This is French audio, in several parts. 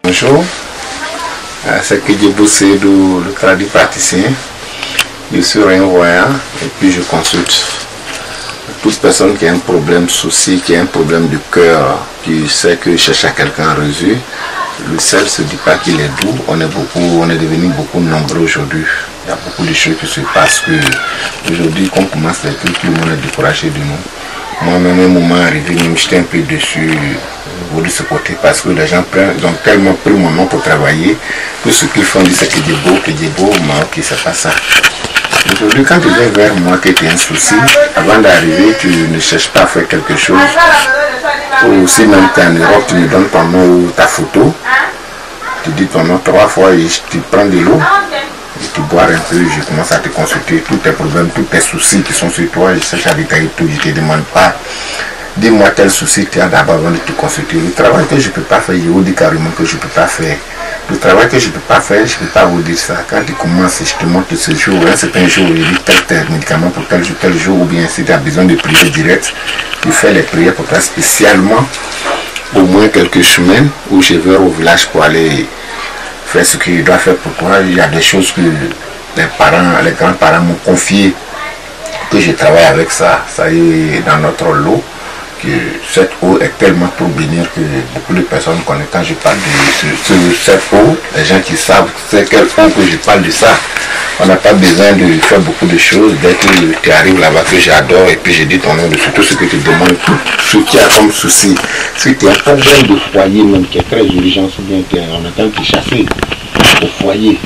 Bonjour, c'est que j'ai bossé le tradit praticien. Je suis voyant et puis je consulte toute personne qui a un problème souci, qui a un problème de cœur, qui sait que cherche à quelqu'un à résoudre. Le sel ne se dit pas qu'il est doux. On est devenu beaucoup nombreux aujourd'hui. Il y a beaucoup de choses qui se passent que aujourd'hui, quand on commence les trucs, tout le monde est découragé de nous. Moi-même, un moment arrivé, je me jetais un peu dessus de ce côté parce que les gens ils ont tellement pris mon nom pour travailler que ce qu'ils font, c'est que des beaux, mais ok, c'est pas ça. Aujourd'hui, quand tu viens vers moi que tu as un souci, avant d'arriver, tu ne cherches pas à faire quelque chose. Ou si même tu es en Europe, tu me donnes ton nom ou ta photo. Tu dis ton nom 3 fois et tu prends de l'eau. Tu bois un peu, je commence à te consulter tous tes problèmes, tous tes soucis qui sont sur toi. Je cherche à détailler tout, je ne te demande pas. Dis-moi quel souci tu as d'abord avant de te consulter. Le travail que je ne peux pas faire, je vous dis carrément que je ne peux pas faire. Le travail que je ne peux pas faire, je ne peux pas vous dire ça. Quand tu commences, je te montre ce jour, un certain jour, il dit tel médicament pour tel jour, ou bien si tu as besoin de prières directes, tu fais les prières pour toi spécialement, au moins quelques semaines, où je vais au village pour aller faire ce qu'il doit faire pour toi. Il y a des choses que les grands-parents m'ont confié, que je travaille avec ça, ça y est dans notre lot. Que cette eau est tellement pour bénir que beaucoup de personnes connaissent. Quand je parle de cette eau, les gens qui savent c'est quelle eau que je parle de ça. On n'a pas besoin de faire beaucoup de choses. Dès que tu arrives là-bas, que j'adore, et puis je dis ton nom dessus, tout ce que tu demandes, tout ce qu'il y a comme souci. Si tu as un problème de foyer même qui est très urgent, ou bien tu es en train de chasser au foyer.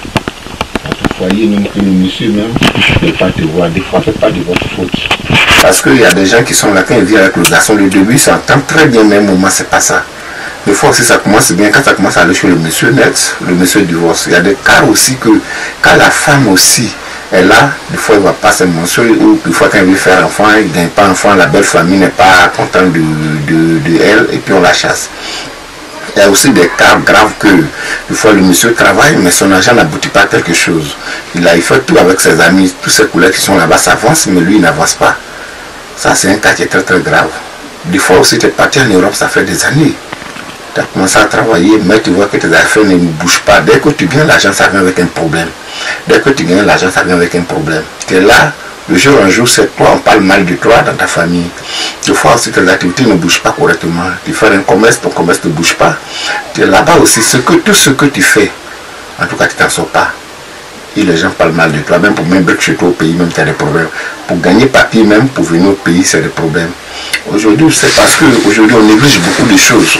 Même que le monsieur même ne peut pas te voir, des fois c'est pas de votre faute. Parce qu'il y a des gens qui sont là quand ils viennent avec le garçon, le début ça entend très bien, même au moment c'est pas ça. Des fois aussi ça commence bien, quand ça commence à aller chez le monsieur net, le monsieur divorce. Il y a des cas aussi que quand la femme aussi est là, des fois il va pas se mentionner, ou des fois quand il veut faire enfant, il ne gagne pas enfant, la belle famille n'est pas contente de elle et puis on la chasse. Il y a aussi des cas graves que des fois le monsieur travaille mais son argent n'aboutit pas à quelque chose. Il fait tout avec ses amis, tous ses collègues qui sont là-bas s'avancent mais lui il n'avance pas. Ça c'est un cas qui est très très grave. Des fois aussi tu es parti en Europe, ça fait des années. Tu as commencé à travailler mais tu vois que tes affaires ne bougent pas. Dès que tu gagnes l'argent ça vient avec un problème. Dès que tu gagnes l'argent ça vient avec un problème. Tu es là. Le jour un jour, c'est toi, on parle mal de toi dans ta famille. Des fois aussi, tes activités ne bougent pas correctement. Tu fais un commerce, ton commerce ne bouge pas. Tu es là-bas aussi, tout ce que tu fais, en tout cas, tu t'en sors pas. Et les gens parlent mal de toi, même pour même chez toi au pays, même tu as des problèmes. Pour gagner papier, même pour venir au pays, c'est des problèmes. Aujourd'hui, c'est parce qu'aujourd'hui, on néglige beaucoup de choses.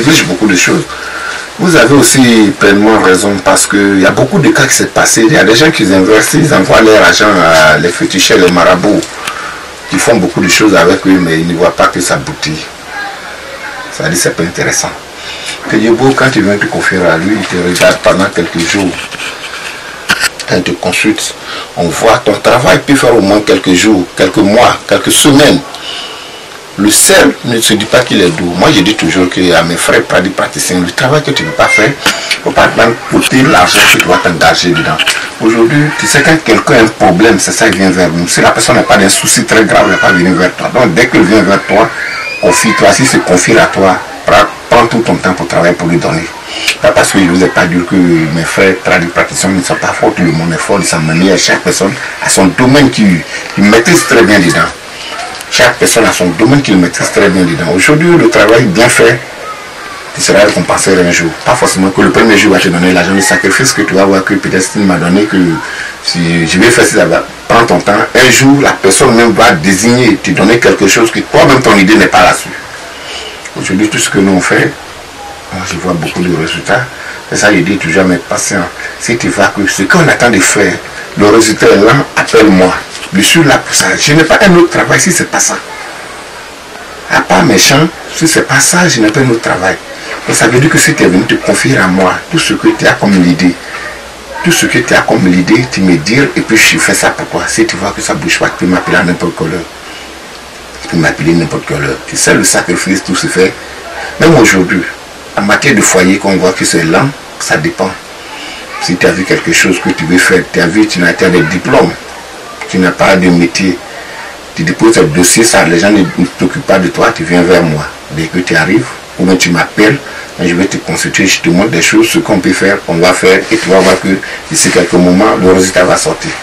Vous avez aussi pleinement raison parce qu'il y a beaucoup de cas qui s'est passé. Il y a des gens qui investissent, ils envoient leur argent à les féticheurs, les marabouts, qui font beaucoup de choses avec eux, mais ils ne voient pas que ça aboutit. Ça dit c'est pas intéressant. Que Dieu, quand tu viens te confier à lui, il te regarde pendant quelques jours. Quand il te consulte, on voit ton travail peut faire au moins quelques jours, quelques mois, quelques semaines. Le sel ne se dit pas qu'il est doux. Moi, je dis toujours à mes frères praticiens, le travail que tu ne peux pas faire, il ne faut pas coûter l'argent que tu dois t'engager dedans. Aujourd'hui, tu sais, quand quelqu'un a un problème, c'est ça, il vient vers nous. Si la personne n'a pas d'un souci très grave, il ne va pas venir vers toi. Donc, dès qu'il vient vers toi, confie-toi. S'il se confie à toi, prends tout ton temps pour travailler, pour lui donner. Pas parce que je ne vous ai pas dit que mes frères praticiens ne sont pas forts, tout le monde est fort, ils sont menés à chaque personne à son domaine qu'il maîtrise très bien dedans. Chaque personne a son domaine qu'il maîtrise très bien dedans. Aujourd'hui, le travail bien fait, tu seras récompensé un jour. Pas forcément que le premier jour va te donner l'argent, le sacrifice que tu vas voir que peut-être il m'a donné que si je vais faire ça, prends ton temps. Un jour, la personne même va désigner, te donner quelque chose que toi-même ton idée n'est pas là-dessus. Aujourd'hui, tout ce que nous on fait, moi, je vois beaucoup de résultats. C'est ça, je dis toujours à mes patients, si tu vois que ce qu'on attend de faire, le résultat est là, appelle-moi. Je suis là pour ça. Je n'ai pas un autre travail si ce n'est pas ça. À part méchant, si ce n'est pas ça, je n'ai pas un autre travail. Et ça veut dire que si tu es venu te confier à moi, tout ce que tu as comme l'idée, tu me dis, et puis je fais ça pour toi. Si tu vois que ça ne bouge pas, tu peux m'appeler à n'importe quelle heure. Tu peux m'appeler n'importe quelle heure. Tu sais, le sacrifice, tout se fait. Même aujourd'hui, en matière de foyer, qu'on voit que c'est lent, ça dépend. Si tu as vu quelque chose que tu veux faire, tu as des diplômes. Tu n'as pas de métier, tu déposes tes dossiers, ça, les gens ne t'occupent pas de toi, tu viens vers moi. Dès que tu arrives, ou bien tu m'appelles, je vais te consulter, je te montre des choses, ce qu'on peut faire, on va faire, et tu vas voir que d'ici quelques moments, le résultat va sortir.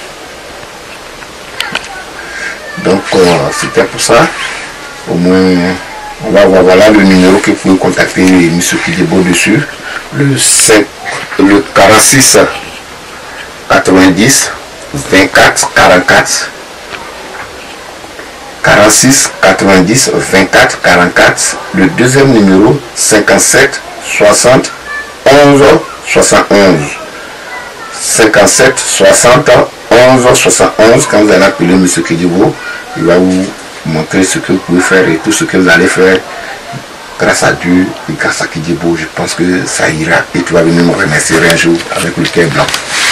Donc c'était pour ça. Au moins, on va voir, voilà le numéro que vous pouvez contacter M. Kidjebo dessus. Le 46 90 24 44. 46 90 24 44. Le deuxième numéro 57 60 11 71. 57 60 11 71. Quand vous allez appeler M. Kidjebo, il va vous montrer ce que vous pouvez faire et tout ce que vous allez faire. Grâce à Dieu et grâce à Kidjebo, je pense que ça ira et tu vas venir me remercier un jour avec le cœur blanc.